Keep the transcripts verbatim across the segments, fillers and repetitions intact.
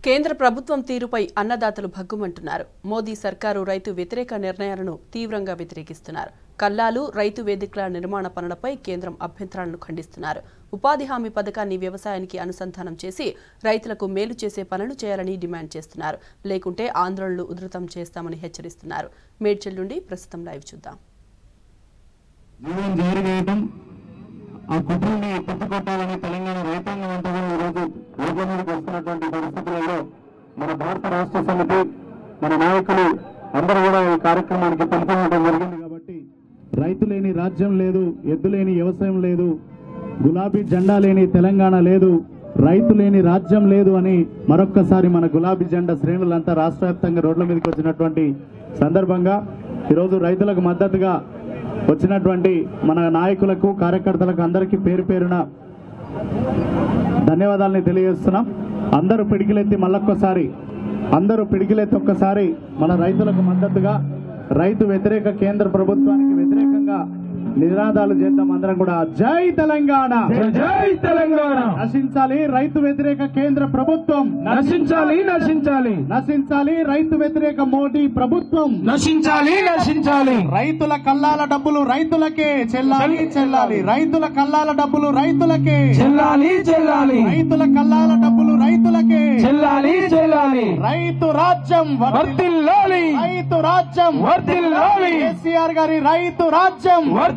కేంద్ర ప్రభుత్వం తీరుపై అన్నదాతలు భగ్గుమంటున్నారు. మోదీ సర్కారు రైతు వ్యతిరేక నిర్ణయాలను తీవ్రంగా వ్యతిరేకిస్తున్నారు. కల్లాలు రైతు వేదికల నిర్మాణ పనులపై కేంద్రం అభ్యంతరాలను ఖండిస్తున్నారు. ఉపాధి హామీ పథకాన్ని వ్యవసాయానికి అనుసంధానం చేసి రైతులకు మేలు చేసే పనులు చేయాలని డిమాండ్ చేస్తున్నారు. లేకుంటే ఆందోళనలు ఉధృతం చేస్తామని హెచ్చరిస్తున్నారు. మేడ్చల్ నుండి ప్రస్తుతం లైవ్ చూద్దాం. ఆ కుట్రని తిప్పికొట్టాలని తెలంగాణ రైతాంగం అంతా కూడా ఈరోజు రోడ్ల మీదకి వస్తున్నటువంటి పరిస్థితులలో మన భారత రాష్ట్ర సమితి మన నాయకులు అందరూ కూడా ఈ కార్యక్రమానికి పిలుపునివ్వడం జరిగింది. కాబట్టి రైతు లేని రాజ్యం లేదు, ఎద్దు లేని వ్యవసాయం లేదు, గులాబీ జెండా లేని తెలంగాణ లేదు, రైతు లేని రాజ్యం లేదు అని మరొక్కసారి మన గులాబీ జెండా శ్రేణులంతా రాష్ట్ర వ్యాప్తంగా రోడ్ల మీదకి వచ్చినటువంటి సందర్భంగా ఈరోజు రైతులకు మద్దతుగా వచ్చినటువంటి మన నాయకులకు కార్యకర్తలకు అందరికీ పేరు పేరున ధన్యవాదాలని తెలియజేస్తున్నాం. అందరూ పిడికిలెత్తి మళ్ళొక్కసారి అందరూ పిడికిలెత్తి ఒక్కసారి మన రైతులకు మద్దతుగా రైతు వ్యతిరేక కేంద్ర ప్రభుత్వానికి వ్యతిరేకంగా నినాదాలు చేద్దాం. అందరం కూడా జై తెలంగాణ, జై తెలంగాణ. నశించాలి రైతు వ్యతిరేక కేంద్ర ప్రభుత్వం, నశించాలి నశించాలి నశించాలి రైతు వ్యతిరేక మోడీ ప్రభుత్వం, నశించాలి నశించాలి. రైతుల కల్లాల డబ్బులు రైతులకే చెల్లాలి చెల్లాలి, రైతుల కల్లాల డబ్బులు రైతులకే చెల్లాలి చెల్లాలి, రైతుల కల్లాల డబ్బులు రైతులకే చెల్లాలి చెల్లాలి. రైతు రాజ్యం వర్ధిల్లాలి, రైతు రాజ్యం వర్ధిల్లాలి, కేసీఆర్ గారి రైతు రాజ్యం వర్ధిల్లాలి.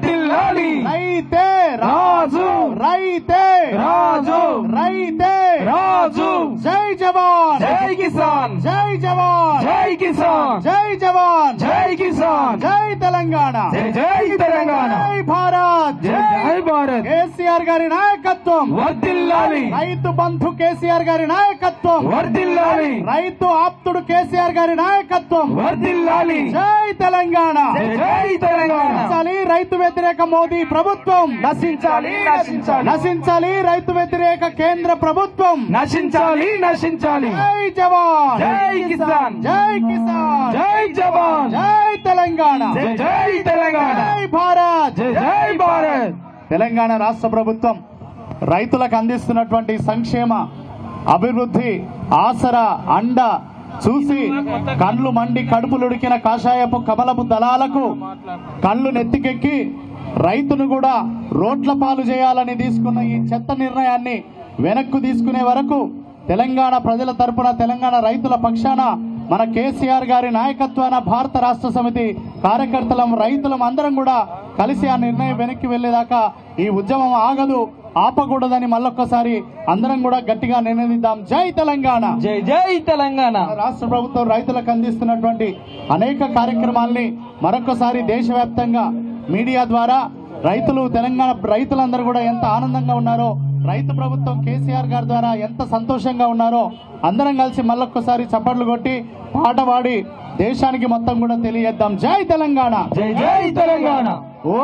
రైతే రాజు, రైతే రాజు, రైతే రాజు. జై జవాన్, జై కిసాన్, జై జవాన్, జై కిసాన్, జై జవాన్, జై కిసాన్, జై తెలంగాణ, జై జై తెలంగాణ, జై భారత్, జై జై భారత్. కేసీఆర్ గారి నాయకత్వం వర్ధిల్లాలి, రైతు బంధు కేసీఆర్ గారి నాయకత్వం వర్ధిల్లాలి, రైతు ఆప్తుడు కేసీఆర్ గారి నాయకత్వం వర్ధిల్లాలి. జై తెలంగాణ, జై జై తెలంగాణ. నశించాలి రైతు వ్యతిరేక మోదీ ప్రభుత్వం, నశించాలి నశించాలి, నశించాలి రైతు వ్యతిరేక కేంద్ర ప్రభుత్వం, నశించాలి నశించాలి. జై జవాన్, జై కిసాన్, జై కిసాన్, జై జవాన్, జై తెలంగాణ, జై జై తెలంగాణ, జై భారత్, జై జై భారత్. తెలంగాణ రాష్ట్ర ప్రభుత్వం రైతులకు అందిస్తున్నటువంటి సంక్షేమ అభివృద్ధి ఆసరా అండ చూసి కళ్ళు మండి కడుపులుడికిన కాషాయపు కమలపు దళాలకు కళ్ళు నెత్తికెక్కి రైతును కూడా రోడ్ల పాలు చేయాలని తీసుకున్న ఈ చెత్త నిర్ణయాన్ని వెనక్కు తీసుకునే వరకు తెలంగాణ ప్రజల తరపున తెలంగాణ రైతుల పక్షాన మన కేసీఆర్ గారి నాయకత్వాన భారత రాష్ట్ర సమితి కార్యకర్తలం రైతులం అందరం కూడా కలిసి ఆ నిర్ణయం వెనక్కి వెళ్లేదాకా ఈ ఉద్యమం ఆగదు, ఆపకూడదని మళ్ళొక్కసారి అందరం కూడా గట్టిగా నినదిద్దాం. జై తెలంగాణ, జై జై తెలంగాణ. రాష్ట్ర ప్రభుత్వం రైతులకు అందిస్తున్నటువంటి అనేక కార్యక్రమాల్ని మరొకసారి దేశవ్యాప్తంగా మీడియా ద్వారా రైతులు తెలంగాణ రైతులందరూ కూడా ఎంత ఆనందంగా ఉన్నారో, రైతు ప్రభుత్వం కేసీఆర్ గారి ద్వారా ఎంత సంతోషంగా ఉన్నారో అందరం కలిసి మళ్ళొక్కసారి చప్పట్లు కొట్టి పాట పాడి దేశానికి మొత్తం కూడా తెలియజేద్దాం. జై తెలంగాణ, జై జై తెలంగాణ. ఓ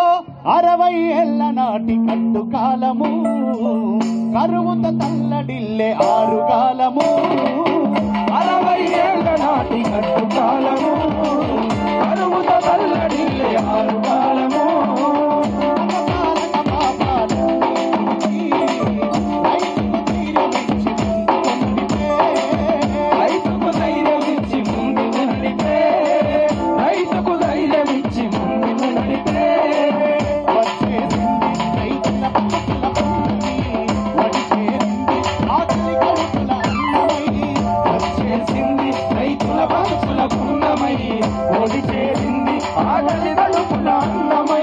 అరవై ఏళ్ల నాటి కట్టు కాలము కరువుత తల్లడిల్లే ఆరు కాలము, అరవై ఏళ్ల నాటి కట్టు కాలము కరువుత తల్లడిల్లే ఆరు కాలము, రైతుకు ధైర్యం ఇచ్చి ముందుకు నడిపే, రైతుకు ధైర్యం ఇచ్చి ముందుకు నడిపే, వచ్చేసింది రైతుల పక్షుల పుణ్యమై, ఓడి చేరింది ఆకలి గడుపుల అన్నమై,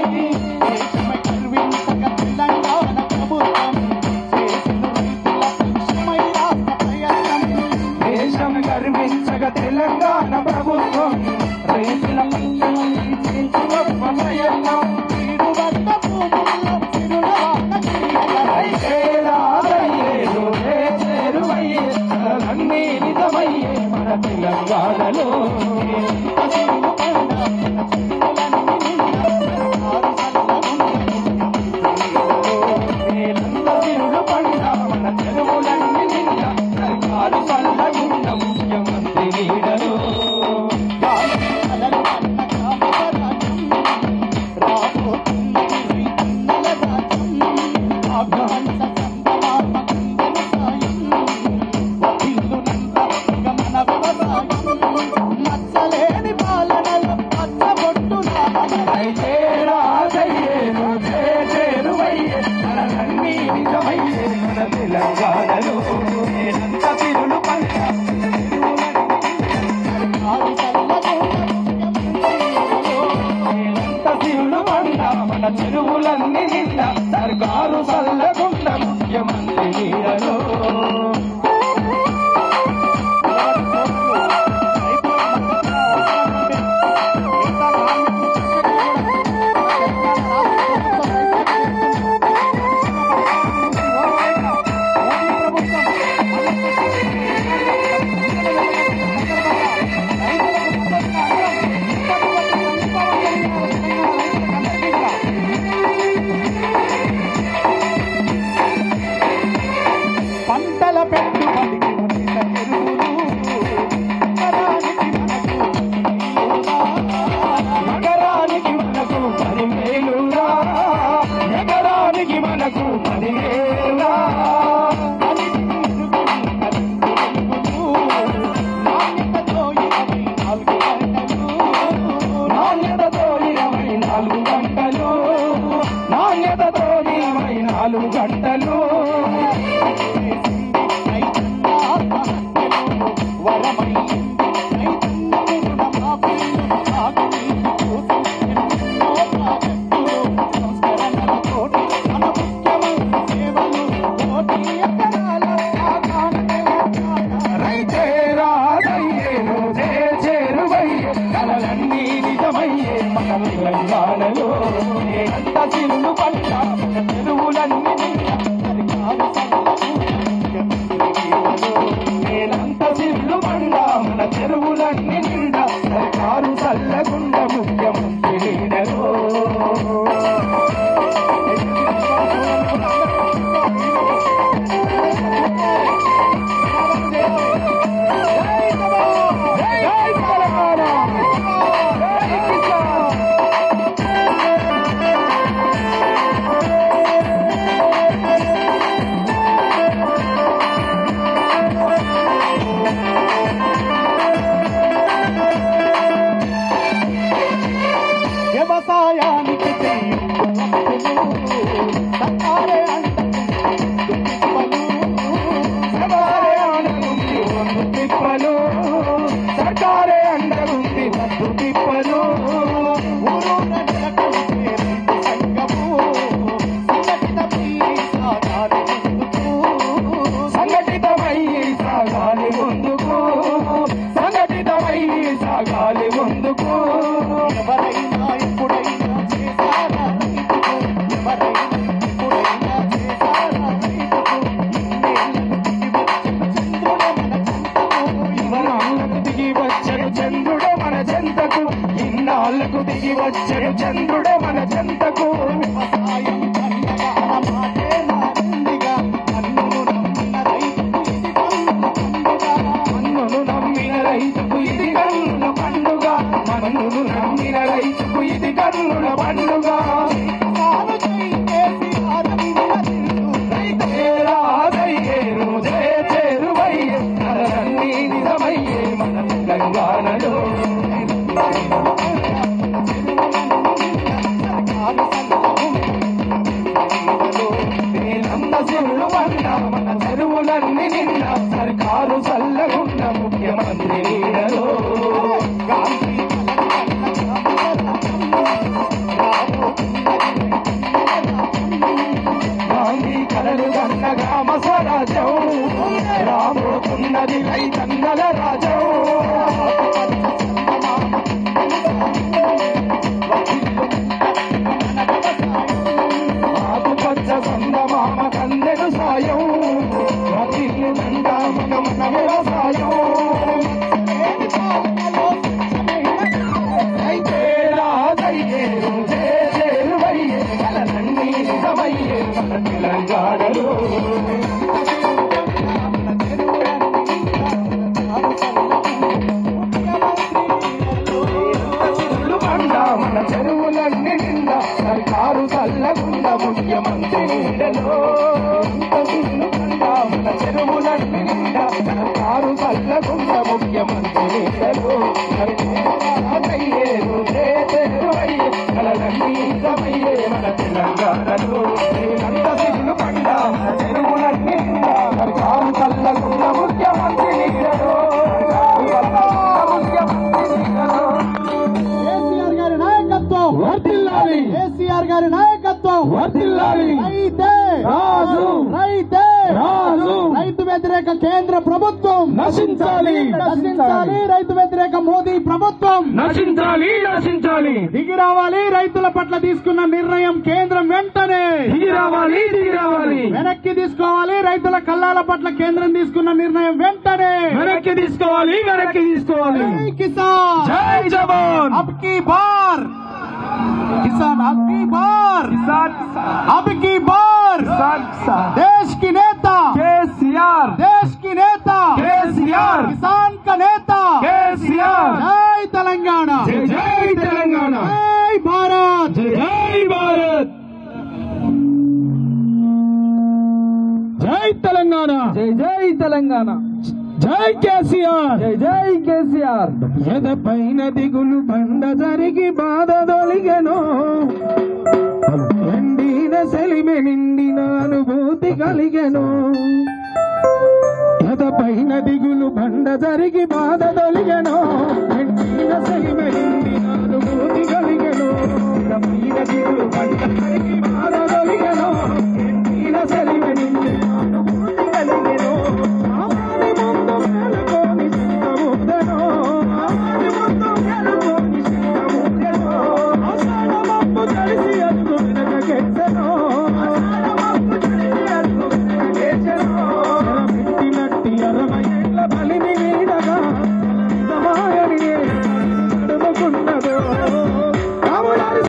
దేశం గర్వించగ తెలంగాణ ప్రభుత్వం రైతుల గొప్ప ప్రయత్నం, చేరువయ్యే అన్నీ నిజమయ్యే మన తెలంగాణలో, తిరుడు పండ మన చెరువులన్నీ నిండ సర్కారు చల్లగుండ ముఖ్యమంత్రి నీడలో, అభ్యంత పండా మన చెరువులన్నీ నిండా సరికారు నేలంత సిల్లు పండా మన చెరువులన్నీ నిండా సరికారు చల్లగుండ ముఖ్యమంత్రి నీడలో వ్యవసాయానికి తిప్పలు సర్కారే అండగుంది మత్తు తిప్పలు సంఘటితమై సాగాలి ముందుకు సంఘటితమై సాగాలి ముందుకు ఎవరైనా ఎప్పుడైనా చేశారా ఎవరైనా ఎప్పుడైనా చేశారా ఇన్నాళ్లకు దిగి వచ్చను చంద్రుడే మన చెంతకు ఇన్నాళ్లకు దిగి వచ్చను చంద్రుడే మన చెంతకు వ్యవసాయం కన్నగా మాటే నాందిగా అన్నును నమ్మిన రైతుకు ఇది కన్నుల పండుగ మన్నును నమ్మిన రైతుకు ఇది కన్నుల పండుగ రైతేరాదయ్యేరు జయ చేరువయ్యే కలలన్నీ నిజమయ్యే మన తెలంగాణలో నేలంత చెరువులు పండా మన చెరువులన్నీ నిండా సర్కారు చల్లగుండ ముఖ్యమంత్రి నీడలో గాంధీ కలలు కన్న గ్రామ స్వరాజ్యం రాబోతున్నది రైతన్నల రాజ్యం ఆకుపచ్చ సందమామ కందెడు సాయం రతిల్లు దండా మన మన వ్యవసాయం రైతేరాదయ్యేరు జయ చేరువయ్యే కలలన్నీ నిజమయ్యే మన తెలంగాణలో పండా మన చెరువులన్నీ నిండా సర్కారు చల్లగుండ ముఖ్యమంత్రి నీడలో పండా మన చెరువులన్నీ నిండా సర్కారు చల్లగుండ ముఖ్యమంత్రి నీడలో అయ్యేరు చేరువయ్యే కలలన్నీ నిజమయ్యే మన తెలంగాణలో నేలంత సిల్లు పండా మన చెరువులన్నీ నిండా సర్కారు చల్లగుండ ముఖ్యమంత్రి నీడలో ముఖ్యమంత్రి నీడలో కేసీఆర్ గారి నాయకత్వం వర్ధిల్లాలి కేసీఆర్ గారి నాయకత్వం వర్ధిల్లాలి రైతే రాజు రైతే రాజు రైతు వ్యతిరేక కేంద్ర ప్రభుత్వం నశించాలి నశించాలి రైతు వ్యతిరేక మోదీ ప్రభుత్వం నశించాలి నశించాలి దిగి రావాలి రైతుల పట్ల తీసుకున్న నిర్ణయం కేంద్రం వెంటనే దిగి రావాలి దిగి రావాలి వెనక్కి తీసుకోవాలి రైతుల కల్లాల పట్ల కేంద్రం తీసుకున్న నిర్ణయం వెంటనే వెనక్కి తీసుకోవాలి వెనక్కి తీసుకోవాలి జై కిసాన్ జై జవాన్ अब की बार किसान अब की बार अब की बार देश की नेता కేసీఆర్ देश की नेता కేసీఆర్ किसान का नेता కేసీఆర్ जय तेलंगाना జై జై తెలంగాణ जय भारत జై జై భారత్ జై తెలంగాణ జై జై తెలంగాణ జై కేసీఆర్ జై జై కేసీఆర్ ఎద పైన దిగులు బండ జరిగి బాధ దొలిగెను ఎండిన సెలిమె నిండిన అనుభూతి కలిగెను ఎద పైన దిగులు బండ జరిగి బాధ దొలిగెను